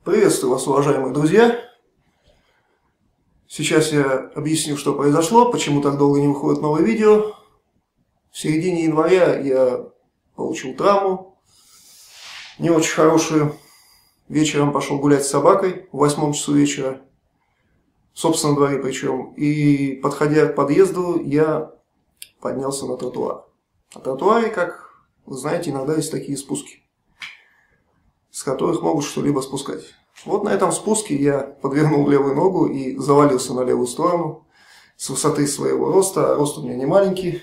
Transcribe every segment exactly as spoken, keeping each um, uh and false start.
Приветствую вас, уважаемые друзья! Сейчас я объясню, что произошло, почему так долго не выходит новое видео. В середине января я получил травму, не очень хорошую. Вечером пошел гулять с собакой в восьмом часу вечера, в собственном дворе причем. И, подходя к подъезду, я поднялся на тротуар. На тротуаре, как вы знаете, иногда есть такие спуски, с которых могут что-либо спускать. Вот на этом спуске я подвернул левую ногу и завалился на левую сторону с высоты своего роста. Рост у меня не маленький.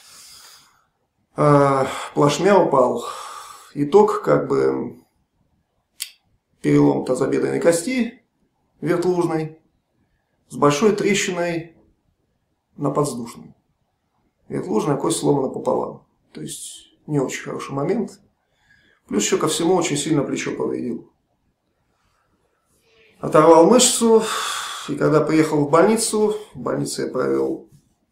Плашмя упал. Итог, как бы, перелом тазобедренной кости вертлужной с большой трещиной на подвздошной. Вертлужная кость сломана пополам. То есть не очень хороший момент. Плюс еще ко всему очень сильно плечо повредил. Оторвал мышцу, и когда приехал в больницу, в больнице я провел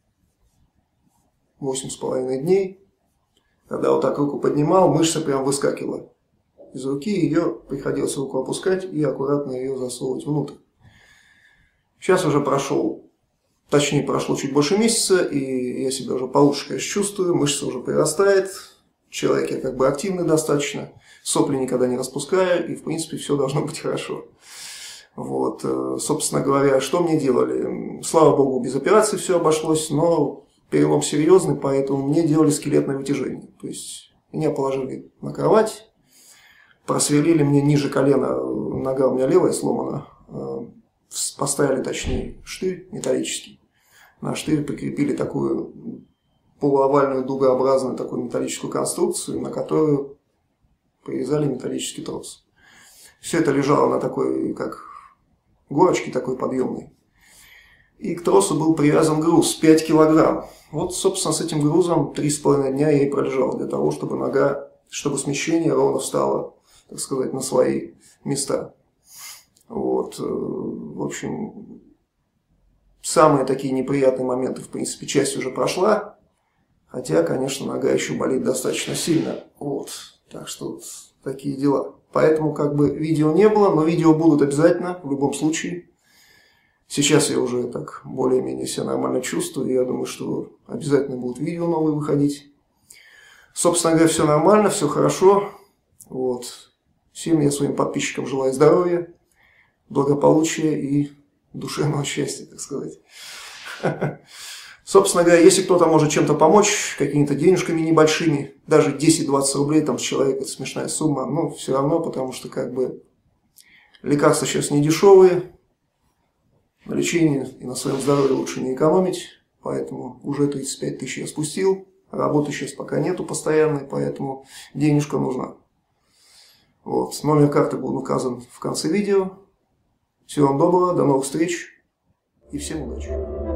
восемь с половиной дней. Когда вот так руку поднимал, мышца прям выскакивала из руки, ее приходилось руку опускать и аккуратно ее засовывать внутрь. Сейчас уже прошел, точнее прошло чуть больше месяца, и я себя уже получше, конечно, чувствую, мышца уже прирастает. Человек я как бы активный достаточно, сопли никогда не распускаю, и в принципе все должно быть хорошо. Вот, собственно говоря, что мне делали? Слава богу, без операции все обошлось, но перелом серьезный, поэтому мне делали скелетное вытяжение. То есть меня положили на кровать, просверлили мне ниже колена, нога у меня левая сломана, поставили, точнее, штырь металлический. На штырь прикрепили такую полуовальную дугообразную такую металлическую конструкцию, на которую привязали металлический трос. Все это лежало на такой, как горочке такой подъемной. И к тросу был привязан груз пять килограмм. Вот, собственно, с этим грузом три с половиной дня я и пролежал, для того, чтобы нога, чтобы смещение ровно встало, так сказать, на свои места. Вот. В общем, самые такие неприятные моменты, в принципе, часть уже прошла. Хотя, конечно, нога еще болит достаточно сильно. Вот. Так что вот такие дела. Поэтому как бы видео не было, но видео будут обязательно, в любом случае. Сейчас я уже так более-менее себя нормально чувствую. И я думаю, что обязательно будут видео новые выходить. Собственно говоря, все нормально, все хорошо. Вот. Всем я своим подписчикам желаю здоровья, благополучия и душевного счастья, так сказать. Собственно говоря, если кто-то может чем-то помочь, какими-то денежками небольшими, даже десять-двадцать рублей там с человека, это смешная сумма, но все равно, потому что как бы лекарства сейчас не дешевые, на лечение и на своем здоровье лучше не экономить, поэтому уже тридцать пять тысяч я спустил, работы сейчас пока нету постоянной, поэтому денежка нужна. Вот, номер карты будет указан в конце видео. Всего вам доброго, до новых встреч и всем удачи!